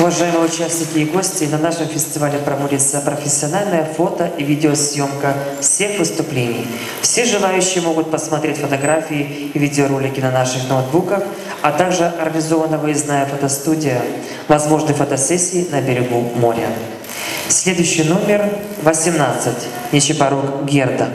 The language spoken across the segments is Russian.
Уважаемые участники и гости, на нашем фестивале проводится профессиональная фото- и видеосъемка всех выступлений. Все желающие могут посмотреть фотографии и видеоролики на наших ноутбуках, а также организована выездная фотостудия, возможны фотосессии на берегу моря. Следующий номер 18. Нечипорук Герда.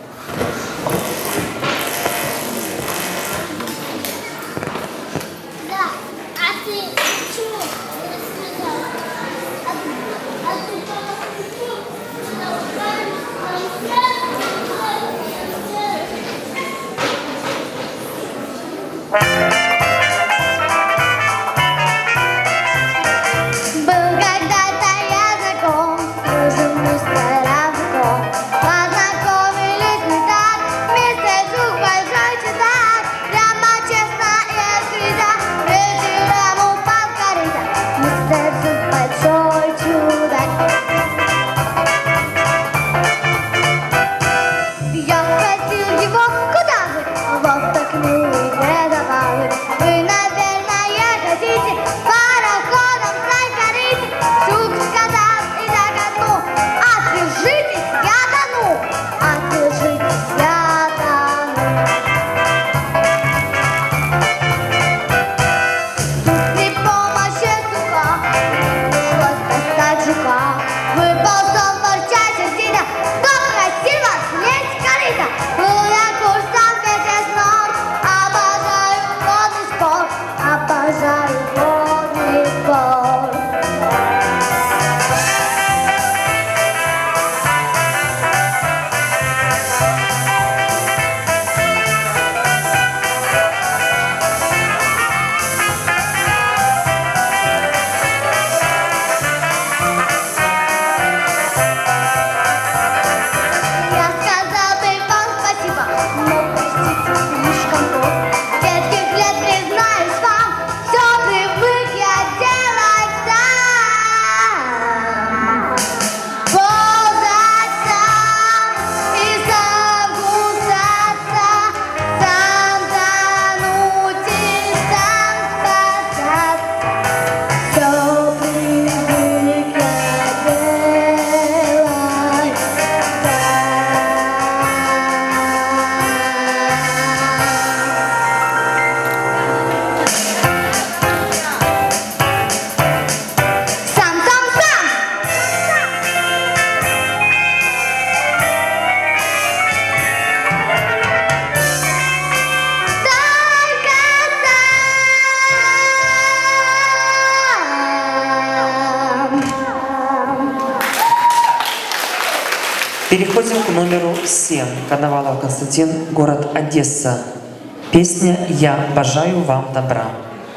Переходим к номеру 7. Коновалов Константин, город Одесса. Песня «Я бажаю вам добра».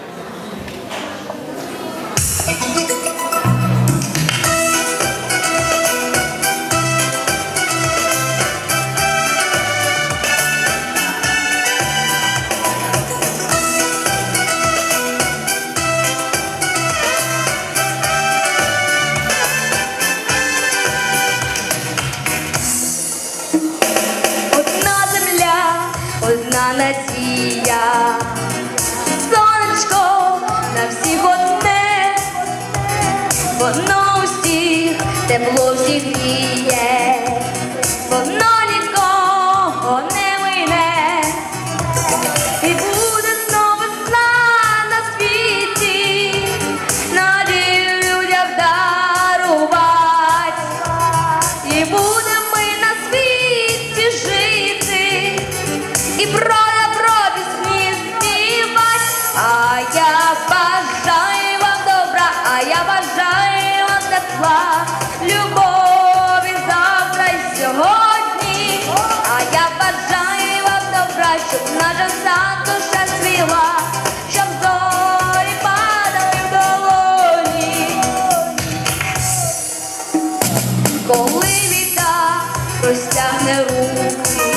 Надія, сонечко на всіх одне, воно усіх тепло всіх гріє, воно нікого не мине, і буде знову весна на світі, надію людям дарувати, і будемо ми на світі жити, і про пісні співать. А я бажаю вам добра, а я бажаю вам тепла, любові завтра й сьогодні. А я бажаю вам добра, щоб наша душа свіла, щоб зорі падали в долоні. Коли віта простягне руки,